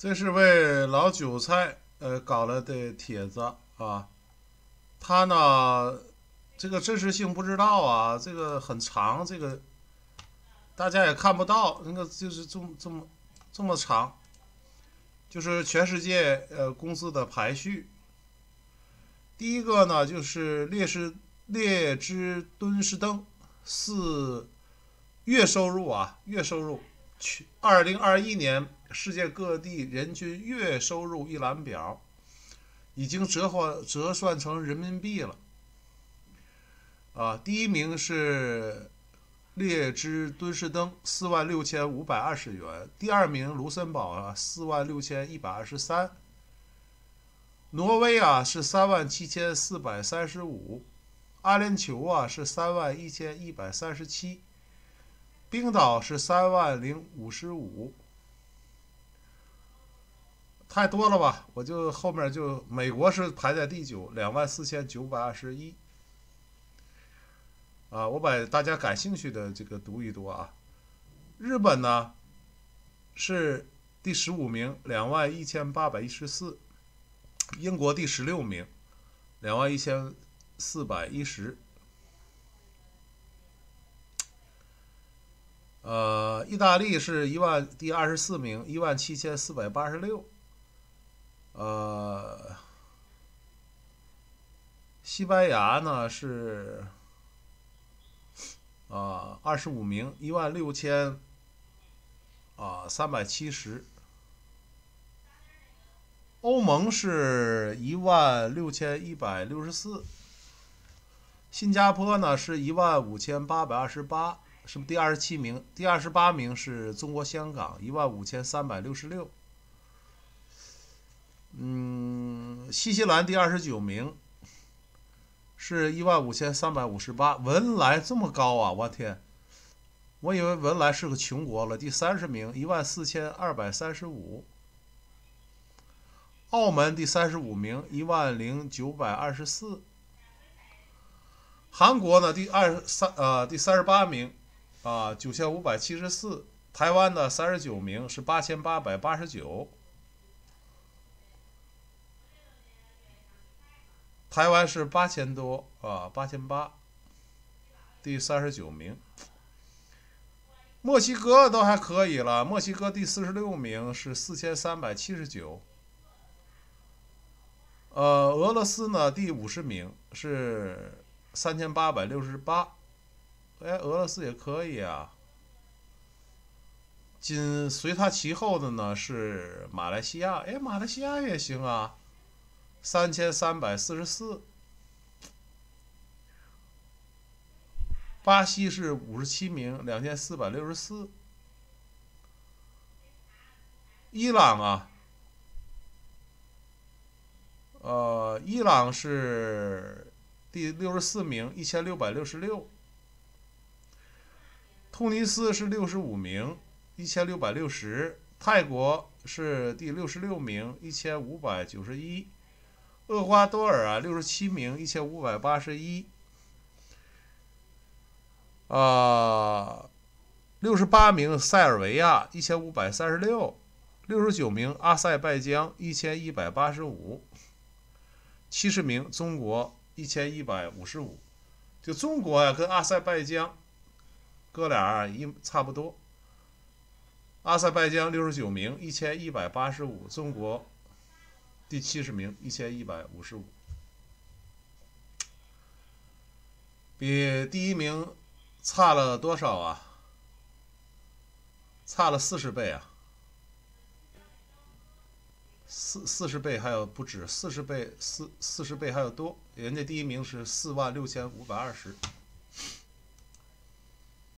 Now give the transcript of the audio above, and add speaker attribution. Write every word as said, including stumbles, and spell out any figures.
Speaker 1: 这是位老韭菜呃搞了的帖子啊，他呢这个真实性不知道啊，这个很长，这个大家也看不到，那个就是这么这么这么长，就是全世界呃工资的排序。第一个呢就是列士列支敦士登是月收入啊，月收入，二零二一年世界各地人均月收入一览表已经折换折算成人民币了啊。第一名是列支敦士登四万六千五百二十元，第二名卢森堡啊四万六千一百二十三，挪威啊是三万七千四百三十五，阿联酋啊是三万一千一百三十七，冰岛是三万零五十五。太多了吧？我就后面就美国是排在第九，两万四千九百二十一。啊，我把大家感兴趣的这个读一读啊。日本呢是第十五名，两万一千八百一十四。英国第十六名，两万一千四百一十。呃，意大利是一万第二十四名，一万七千四百八十六。呃，西班牙呢是啊二十五名，一万六千啊三百七十。欧盟是一万六千一百六十四。新加坡呢是一万五千八百二十八，是第二十七名。第二十八名是中国香港，一万五千三百六十六。嗯，新西兰第二十九名，是一万五千三百五十八。文莱这么高啊！我天，我以为文莱是个穷国了。第三十名，一万四千二百三十五。澳门第三十五名，一万零九百二十四。韩国呢，第二三呃第三十八名，啊九千五百七十四。台湾的三十九名是八千八百八十九。台湾是八千多啊，八千八，第三十九名。墨西哥都还可以了，墨西哥第四十六名是四千三百七十九。呃，俄罗斯呢第五十名是三千八百六十八。哎，俄罗斯也可以啊。紧随他其后的呢是马来西亚，哎，马来西亚也行啊。三千三百四十四。巴西是五十七名，两千四百六十四。伊朗啊，呃，伊朗是第六十四名，一千六百六十六。突尼斯是六十五名，一千六百六十。泰国是第六十六名，一千五百九十一。厄瓜多尔啊，六十七名，一千五百八十一。啊，六十八名塞尔维亚，一千五百三十六。六十九名阿塞拜疆，一千一百八十五。七十名中国，一千一百五十五。就中国呀、啊，跟阿塞拜疆哥俩一差不多。阿塞拜疆六十九名，一千一百八十五。中国第七十名，一千一百五十五，比第一名差了多少啊？差了四十倍啊！四四十倍还有不止，四十倍四四十倍还有多。人家第一名是四万六千五百二十。